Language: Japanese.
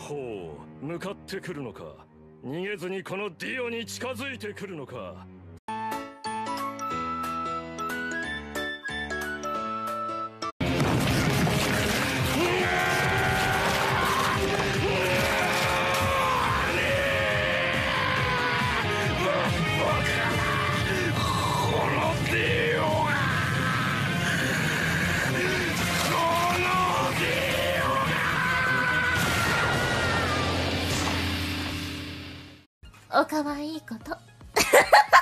ほう、向かってくるのか。逃げずにこのディオに近づいてくるのか。 おかわいいこと